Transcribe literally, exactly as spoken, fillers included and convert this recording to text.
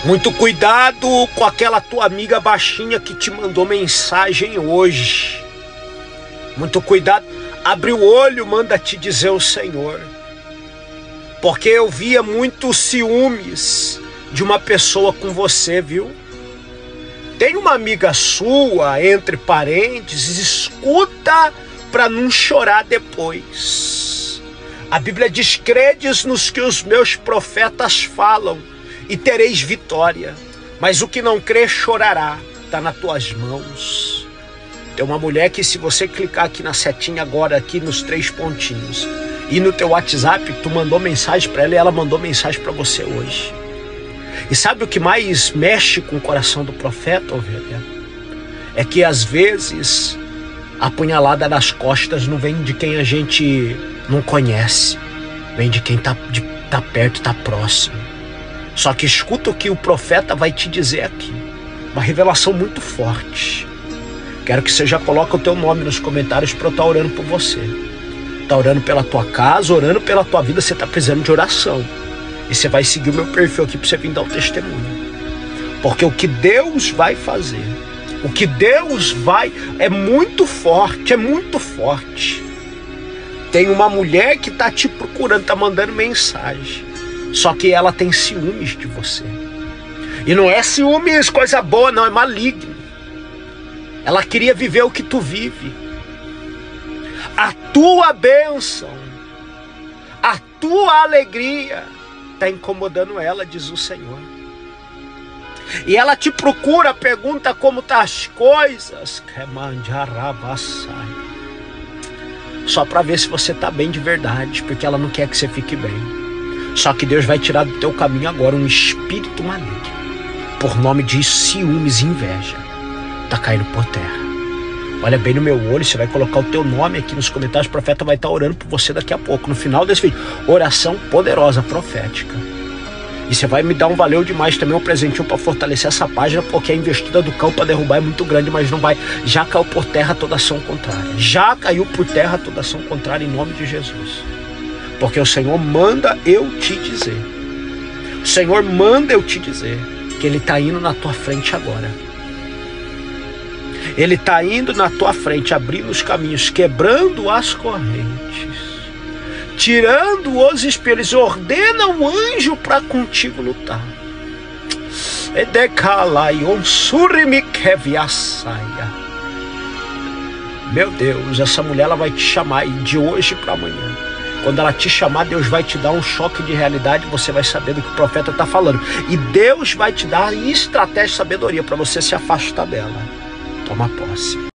Muito cuidado com aquela tua amiga baixinha que te mandou mensagem hoje. Muito cuidado. Abre o olho, manda te dizer o Senhor. Porque eu via muito ciúmes de uma pessoa com você, viu? Tem uma amiga sua, entre parênteses, escuta para não chorar depois. A Bíblia diz: credes nos que os meus profetas falam e tereis vitória. Mas o que não crê chorará. Está nas tuas mãos. Tem uma mulher que, se você clicar aqui na setinha agora, aqui nos três pontinhos, e no teu WhatsApp, tu mandou mensagem para ela e ela mandou mensagem para você hoje. E sabe o que mais mexe com o coração do profeta, ovelha? É que às vezes a punhalada nas costas não vem de quem a gente não conhece, vem de quem tá, de, tá perto, tá próximo. Só que escuta o que o profeta vai te dizer aqui. Uma revelação muito forte. Quero que você já coloque o teu nome nos comentários para eu estar orando por você. Tá orando pela tua casa, orando pela tua vida, você tá precisando de oração. E você vai seguir o meu perfil aqui para você vir dar o testemunho. Porque o que Deus vai fazer, o que Deus vai, é muito forte, é muito forte. Tem uma mulher que tá te procurando, tá mandando mensagem. Só que ela tem ciúmes de você. E não é ciúmes coisa boa, não, é maligno. Ela queria viver o que tu vive. A tua bênção, a tua alegria está incomodando ela, diz o Senhor. E ela te procura, pergunta como tá as coisas, só para ver se você tá bem de verdade, porque ela não quer que você fique bem. Só que Deus vai tirar do teu caminho agora um espírito maligno, por nome de ciúmes e inveja. Tá caindo por terra. Olha bem no meu olho, você vai colocar o teu nome aqui nos comentários, o profeta vai estar orando por você daqui a pouco, no final desse vídeo. Oração poderosa, profética. E você vai me dar um valeu demais também, um presentinho para fortalecer essa página, porque a investida do cão para derrubar é muito grande, mas não vai. Já caiu por terra toda ação contrária. Já caiu por terra toda ação contrária em nome de Jesus. Porque o Senhor manda eu te dizer. O Senhor manda eu te dizer que Ele está indo na tua frente agora. Ele está indo na tua frente, abrindo os caminhos, quebrando as correntes, tirando os espelhos. Ordena o anjo para contigo lutar. Meu Deus, essa mulher ela vai te chamar aí de hoje para amanhã. Quando ela te chamar, Deus vai te dar um choque de realidade. Você vai saber do que o profeta está falando. E Deus vai te dar estratégia e sabedoria para você se afastar dela. Toma posse.